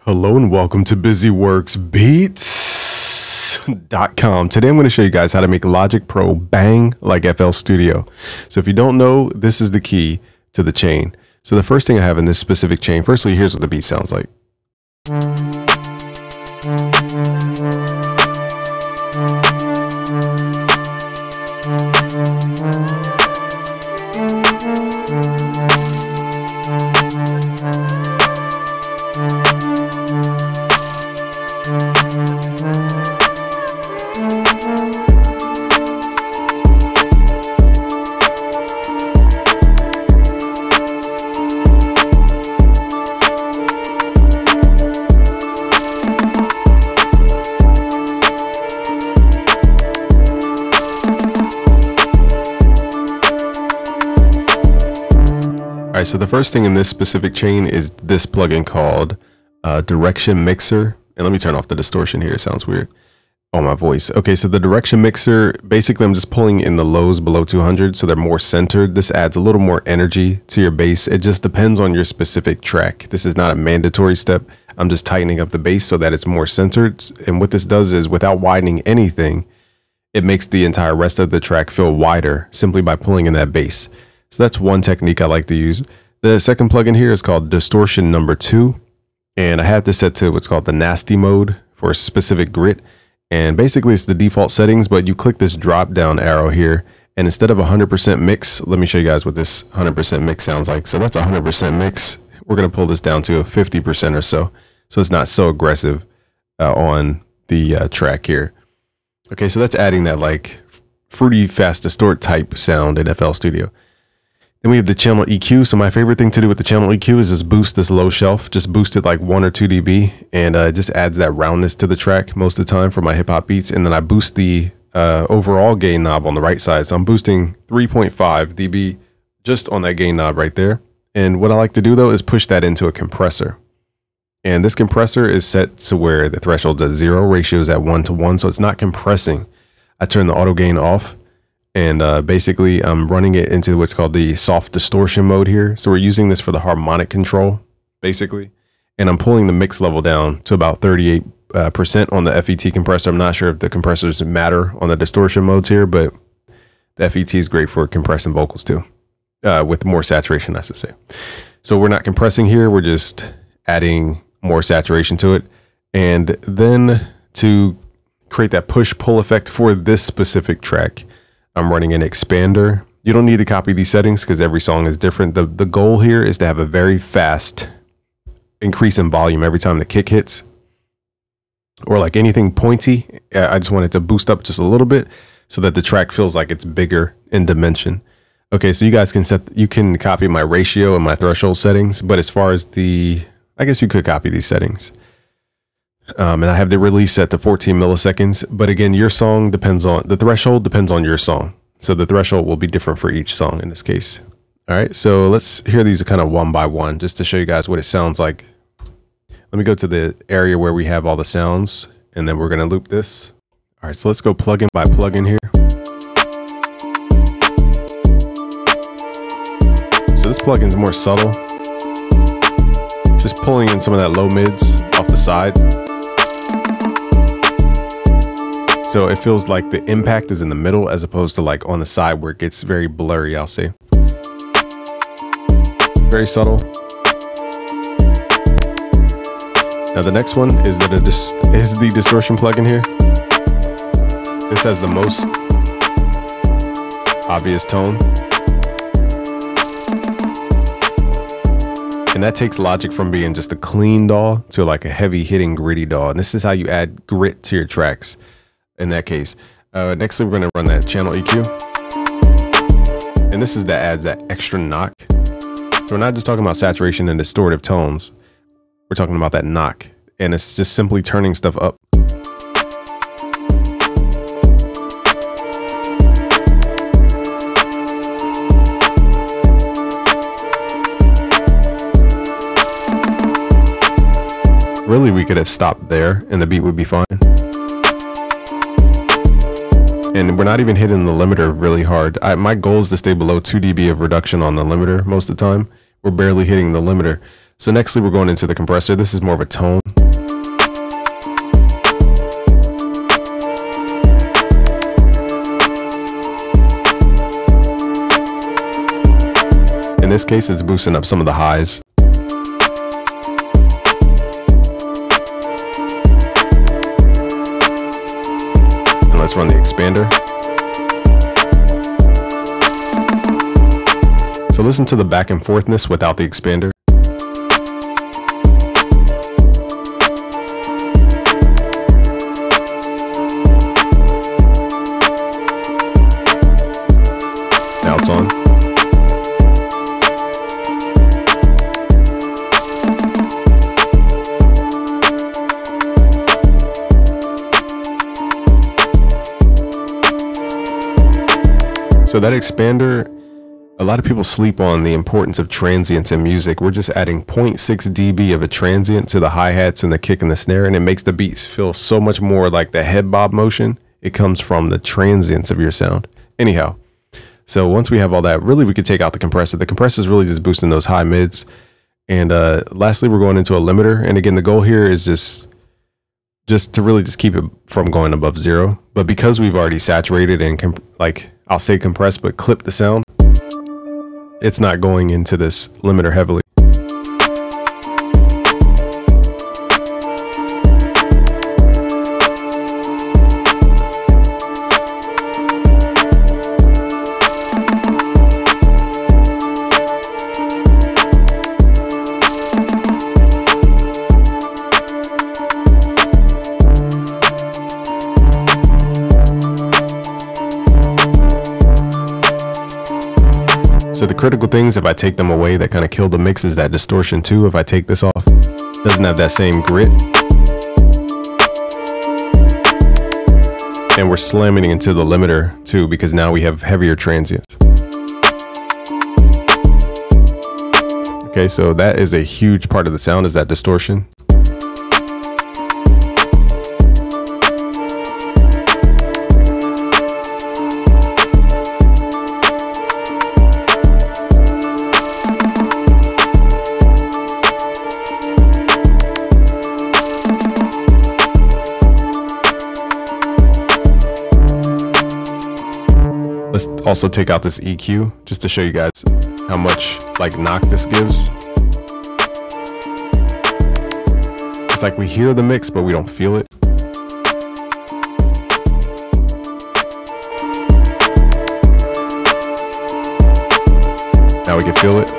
Hello and welcome to BusyWorksBeats.com. Today I'm going to show you guys how to make Logic Pro bang like FL Studio. So if you don't know, this is the key to the chain. So the first thing I have in this specific chain, firstly, here's what the beat sounds like. Alright, so the first thing in this specific chain is this plugin called Direction Mixer. And let me turn off the distortion here. It sounds weird. Oh, my voice. Okay, so the Direction Mixer, basically I'm just pulling in the lows below 200 so they're more centered. This adds a little more energy to your bass. It just depends on your specific track. This is not a mandatory step. I'm just tightening up the bass so that it's more centered. And what this does is, without widening anything, it makes the entire rest of the track feel wider simply by pulling in that bass. So that's one technique I like to use. The second plugin here is called Distortion number 2. And I have this set to what's called the nasty mode for a specific grit. And basically it's the default settings, but you click this drop down arrow here. And instead of 100% mix, let me show you guys what this 100% mix sounds like. So that's 100% mix. We're going to pull this down to 50% or so. So it's not so aggressive on the track here. Okay, so that's adding that like fruity fast distort type sound in FL Studio. Then we have the channel EQ. So my favorite thing to do with the channel EQ is just boost this low shelf, just boost it like 1 or 2 dB, and it just adds that roundness to the track most of the time for my hip hop beats. And then I boost the overall gain knob on the right side. So I'm boosting 3.5 dB just on that gain knob right there. And what I like to do though is push that into a compressor. And this compressor is set to where the threshold's at 0, ratio is at 1:1, so it's not compressing. I turn the auto gain off. And basically I'm running it into what's called the soft distortion mode here. So we're using this for the harmonic control, basically. And I'm pulling the mix level down to about 38% on the FET compressor. I'm not sure if the compressors matter on the distortion modes here, but the FET is great for compressing vocals too, with more saturation, I should say. So we're not compressing here. We're just adding more saturation to it. And then to create that push-pull effect for this specific track, I'm running an expander. You don't need to copy these settings because every song is different. The goal here is to have a very fast increase in volume every time the kick hits, or like anything pointy. I just want it to boost up just a little bit so that the track feels like it's bigger in dimension. Okay, so you guys can copy my ratio and my threshold settings, but as far as I guess you could copy these settings. And I have the release set to 14 milliseconds, but again, your song depends on, the threshold depends on your song. So the threshold will be different for each song in this case. All right, so let's hear these kind of one by one, just to show you guys what it sounds like. Let me go to the area where we have all the sounds, and then we're gonna loop this. All right, so let's go plugin by plugin here. So this plugin is more subtle. Just pulling in some of that low mids off the side. So it feels like the impact is in the middle as opposed to like on the side where it gets very blurry, I'll say. Very subtle. Now the next one is the distortion plugin here. This has the most obvious tone. And that takes Logic from being just a clean DAW to like a heavy hitting gritty DAW. And this is how you add grit to your tracks in that case. Next we're going to run that channel EQ. And this is that adds that extra knock. So we're not just talking about saturation and distortive tones. We're talking about that knock. And it's just simply turning stuff up. Really, we could have stopped there and the beat would be fine. And we're not even hitting the limiter really hard. My goal is to stay below 2 dB of reduction on the limiter most of the time. We're barely hitting the limiter. So nextly, we're going into the compressor. This is more of a tone. In this case, it's boosting up some of the highs. And let's run the expander. So listen to the back and forthness without the expander. Now it's on. So that expander, a lot of people sleep on the importance of transients in music. We're just adding 0.6 dB of a transient to the hi-hats and the kick and the snare, and it makes the beats feel so much more like the head bob motion. It comes from the transients of your sound. Anyhow, so once we have all that, really we could take out the compressor. The compressor is really just boosting those high mids. And lastly, we're going into a limiter. And again, the goal here is just to really just keep it from going above 0. But because we've already saturated and I'll say compress, but clip the sound, it's not going into this limiter heavily. So the critical things, if I take them away, that kind of kill the mix, is that distortion too. If I take this off, doesn't have that same grit. And we're slamming into the limiter too, because now we have heavier transients. Okay, so that is a huge part of the sound, is that distortion. Let's also take out this EQ just to show you guys how much knock this gives. It's like we hear the mix, but we don't feel it. Now we can feel it.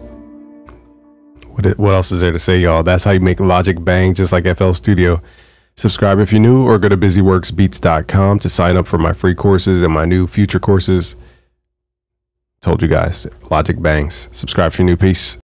What else is there to say, y'all? That's how you make Logic bang, just like FL Studio. Subscribe if you're new, or go to busyworksbeats.com to sign up for my free courses and my new future courses. Told you guys, Logic bangs. Subscribe if you're new. Peace.